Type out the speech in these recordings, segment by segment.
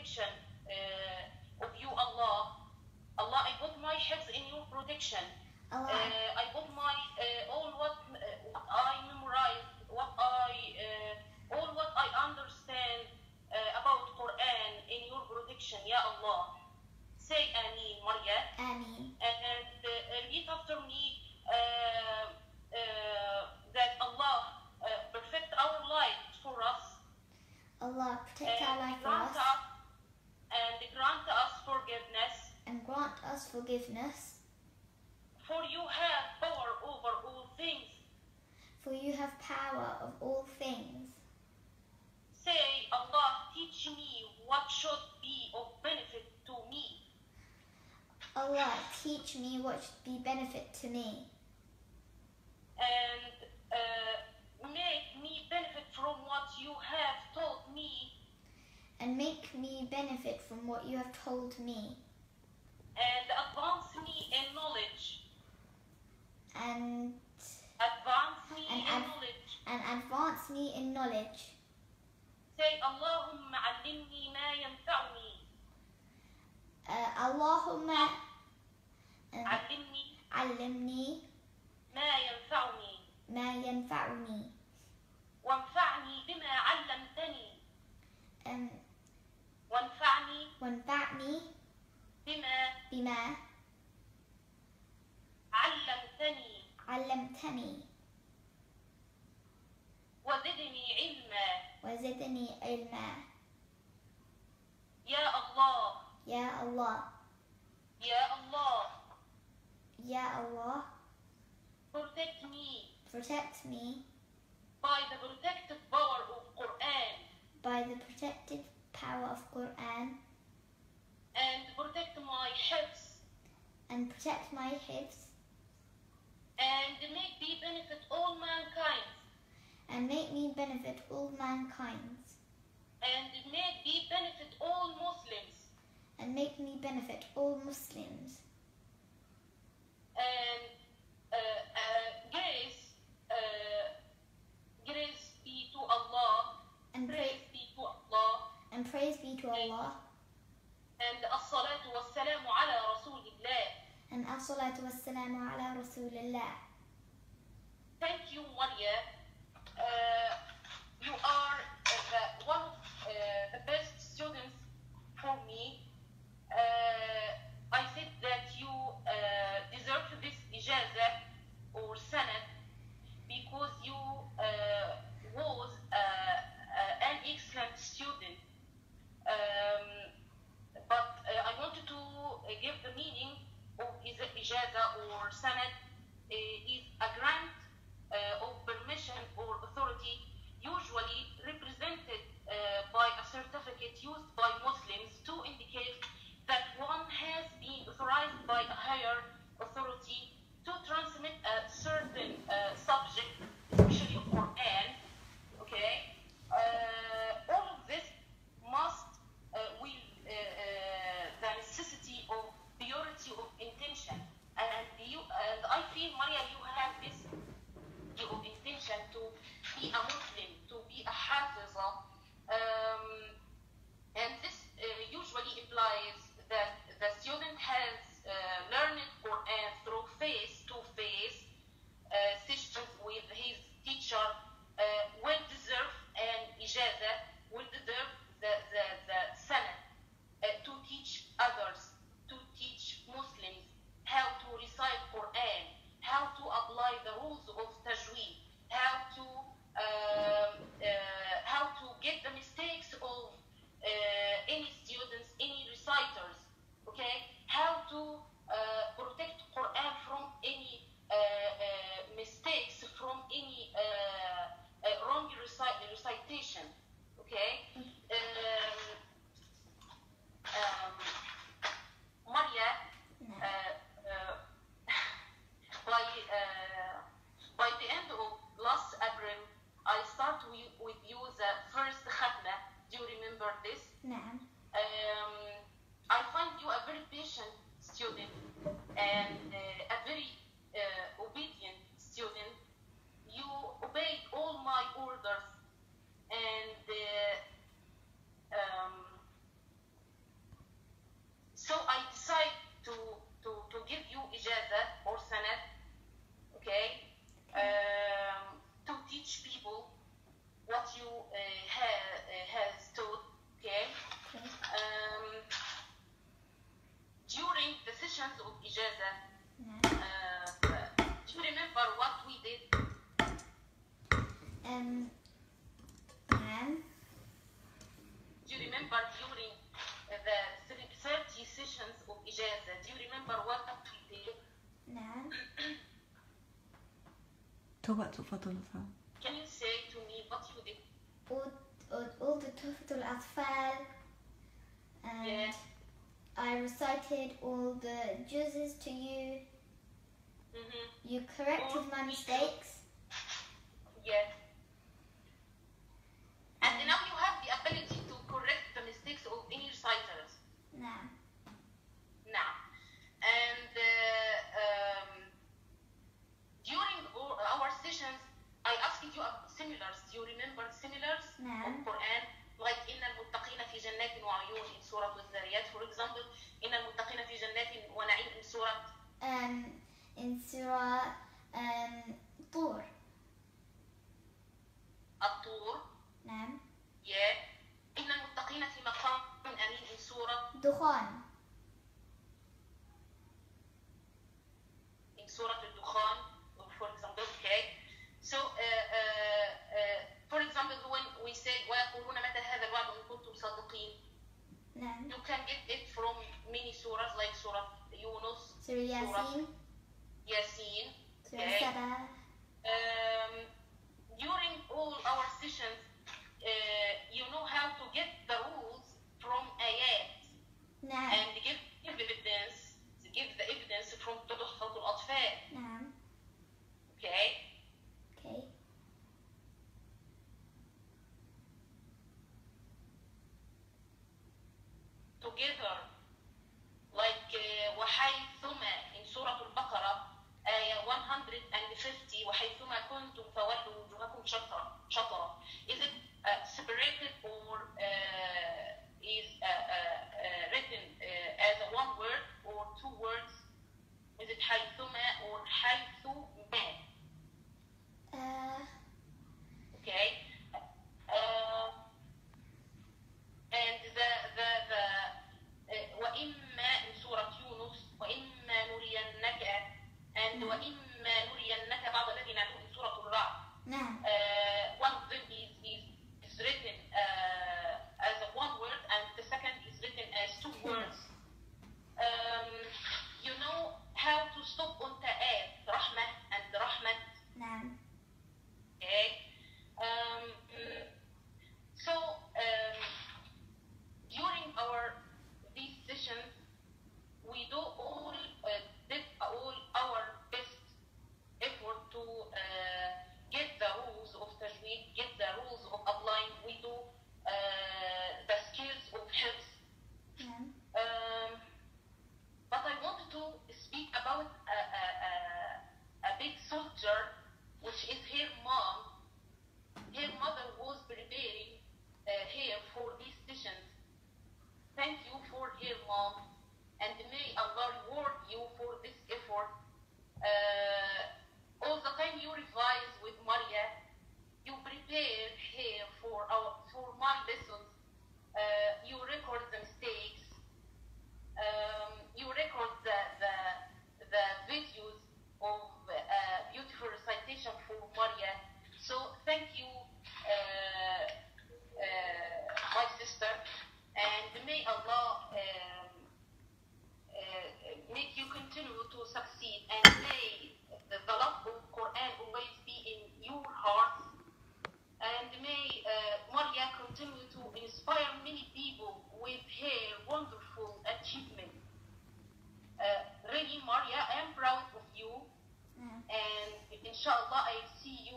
protection of you, Allah. Allah, I put my حفظ in your protection. I put my all what I memorize, all what I understand about Quran in your protection, Ya Allah. Say Ameen, Maria. Ameen. And repeat after me that Allah perfect our life for us. Allah protect our life for us. And grant us forgiveness. And grant us forgiveness. For you have power over all things. For you have power of all things. Say, Allah, teach me what should be of benefit to me. Allah, teach me what should be benefit to me. And make me benefit from what you have taught me. And make me benefit from what you have told me. And advance me in knowledge. And advance me in knowledge. And advance me in knowledge. Say, Allahumma allimni ma yanfa'uni. Allahumma allimni ma yanfa'uni. ما ينفعني. وانفعني بما علمتني. وانفعني بما علمتني. وزدني علما. يا الله. Protect me by the protective power of Quran. And protect my hifz. And make me benefit all mankind. And make me benefit all Muslims. And grace be to Allah. And praise be to Allah. And as-salatu was-salamu ala Rasulillah. Thank you, Maria. You are one of the best students for me. I said that you deserve this ijaza or sanad because you was an excellent student. But I wanted to give the meaning of ijaza or sanad is a grant of permission or authority, usually represented by a certificate used by Muslims to indicate that one has been authorized by a higher authority to transmit a certain subject, especially Quran. Okay, all of this must the necessity of purity of intention, and I feel, Maria, you have this of intention to be a Muslim, to be a Hafiza, and this usually implies that the student has learned Quran through face-to-face sessions with his teacher, will deserve an ijaza, will deserve the sanad to teach others, to teach Muslims how to recite Quran, how to apply the rules of tajweed, how to get the mistakes of any students, any reciters, okay? How to protect Quran from any mistakes, from any wrong recitation, okay? Maria, by the end of last April, I start with you the first khatna. Do you remember this? نعم. I find you a very patient student and a very obedient student. You obeyed all my orders, and remember during the 30 sessions of إجازة, do you remember what we did? نعم. تفضل. Can you say to me what you did? أود تحفة الأطفال, and Yeah. I recited all the juzzes to you. Mm-hmm. You corrected my mistakes. Yes. And now you have the ability to correct the mistakes of any reciters. نعم. Now, and during our sessions, I asked you similars. Do you remember similars نعم. of Quran? Like إن المتقين في جنات وعيون in سورة الذاريات, for example. إن المتقين في جنات ونعيم in سورة in Surah طور. الطور. نعم. Yeah. إن المتقين في مقام أمين in سورة دخان. in سورة الدخان, for example. Okay. So, for example, when we say ويقولون متى هذا الوعد إن كنتم صادقين, نعم. you can get it from many surahs like Surah Yunus, Surah Yasin. Yasin. Surah Okay. Saba. During all our sessions, you know how to get the rules from ayat نعم. and give the evidence from تحفة الأطفال. نعم. Okay. Okay. Together, like وحيثما in سورة البقرة آية 150 وحيثما كنتم فولوا وجوهكم شطرة. Is it separated or is written as a one word or two words? Is it حيثما or حيثما? Okay. And the وإما in سورة يونس وإما نرينك and وإما نرينك بعض الذي نعلمه in سورة الرعد. نعم. One of them is written as a one word and the second is written as two words. You know how to stop on ta'at, rahmah and rahmat. نعم. Okay. So during these sessions, we did all our best effort to get the rules of tajweed, get the rules of applying. We do the skills of hifz. نعم. But I wanted to speak about a big soldier, which is her mom. Her mother was preparing her for these sessions. Thank you for her mom, and may Allah reward you for this effort. All the time you revise with Maria, you prepare her for my lessons. You record the mistakes. You record the videos of beautiful recitation for Maria. So thank you, my sister, and may Allah make you continue to succeed, and may the love of Quran always be in your hearts, and may Maria continue to inspire many people with her wonderful achievement. Really, Maria, I am proud of you, and inshallah I see you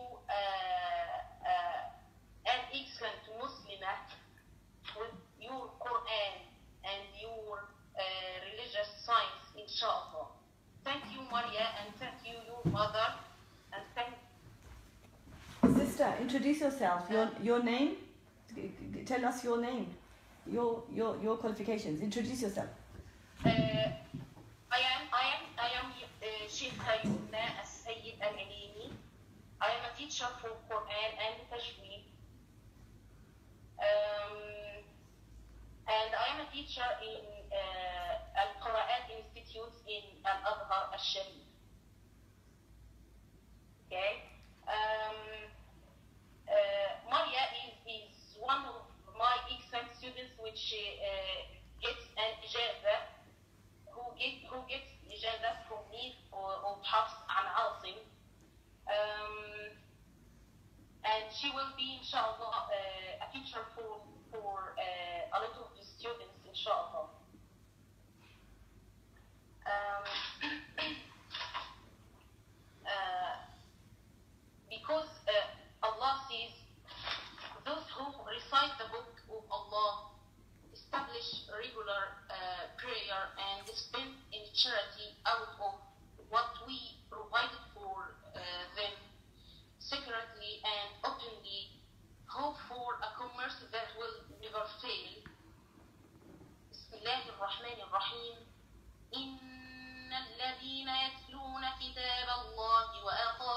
an excellent Muslimah with your Quran and your religious science, inshallah. Thank you, Maria, and thank you, your mother, and thank Sister, introduce yourself. Your name. Tell us your name. Your qualifications. Introduce yourself. I am Sheikha Yumna As-Sayyid Al-Alimi. I am a teacher for Quran and Tajweed. And I am a teacher in Al-Qura'at Institute in Al-Azhar Al-Sharif. Okay. Maria is one of my excellent students students which gets an ijaza, who gets ijaza from me or Hafs and Asim. And she will be, inshallah, a teacher for a lot of the students, inshallah. Because Allah says, those who recite the book of Allah, establish regular prayer and spend in charity out of what we provided for them, secretly and openly, hope for a commerce that will never fail. Bismillah ar-Rahman ar-Rahim. إن الذين يتلون كتاب الله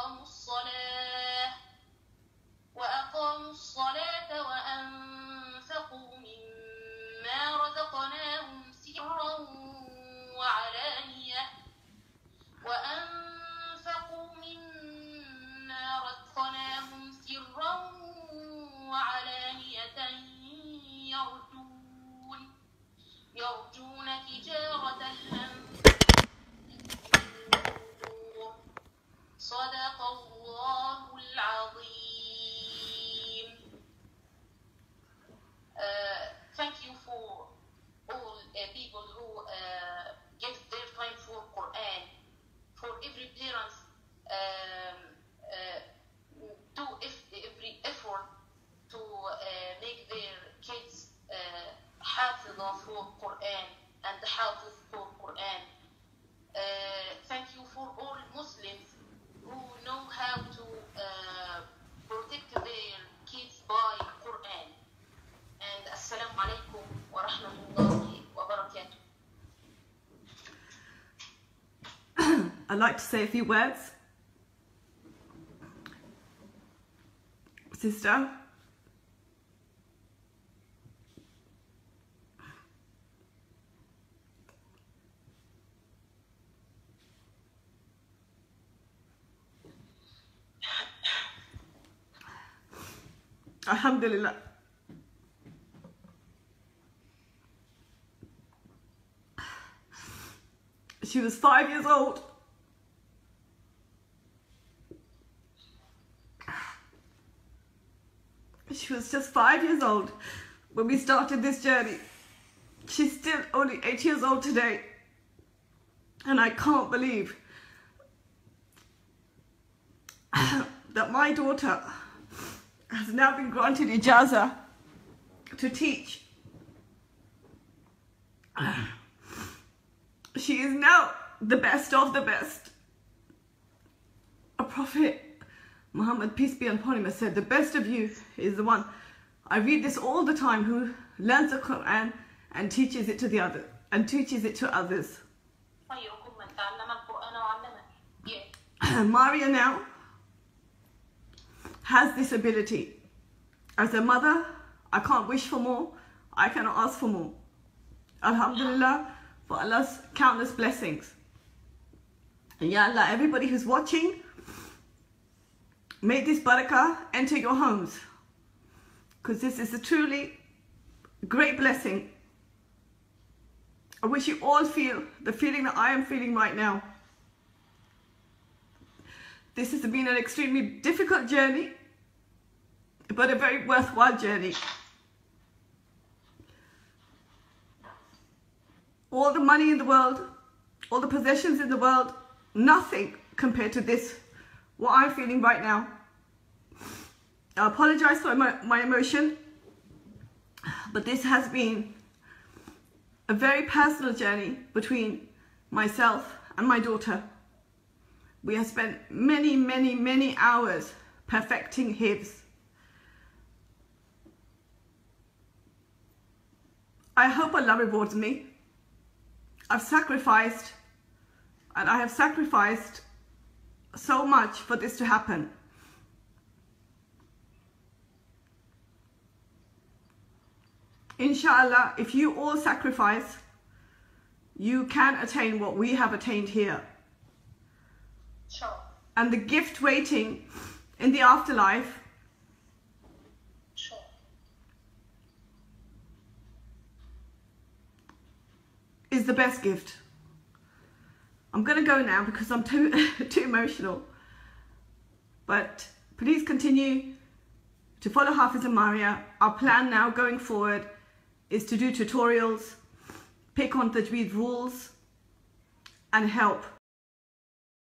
وأقاموا الصلاة وأنفقوا مما رزقناهم سرا وعلانية يرجون تجارة لن تبور. صدق الله العظيم. Thank you for all people who give their time for Quran, for every parent do every effort to make their kids حافظة for Quran and حافظ for Quran. Thank you for all Muslims who know how to protect their kids by Quran. And Assalamu alaikum wa rahmatullahi wa barakatuh. I'd like to say a few words. Sister, Alhamdulillah. She was 5 years old. She was just 5 years old when we started this journey. She's still only 8 years old today. And I can't believe that my daughter has now been granted ijaza to teach. She is now the best of the best. A prophet, Muhammad, peace be upon him, said, the best of you is the one. I read this all the time, who learns the Quran and teaches it to the other, and teaches it to others. Maria now has this ability. As a mother, I can't wish for more. I cannot ask for more. Alhamdulillah for Allah's countless blessings. And Ya Allah, everybody who's watching, may this barakah enter your homes, because this is a truly great blessing. I wish you all feel the feeling that I am feeling right now. This has been an extremely difficult journey, but a very worthwhile journey. All the money in the world, all the possessions in the world, nothing compared to this, what I'm feeling right now. I apologize for my emotion, but this has been a very personal journey between myself and my daughter. We have spent many, many, many hours perfecting hifz. I hope Allah rewards me. I've sacrificed, and I have sacrificed so much for this to happen. Inshallah, if you all sacrifice, you can attain what we have attained here. Sure. And the gift waiting in the afterlife, Sure. is the best gift. I'm going to go now because I'm too emotional. But please continue to follow Hafiz and Maria. Our plan now going forward is to do tutorials, pick on Tajweed rules, and help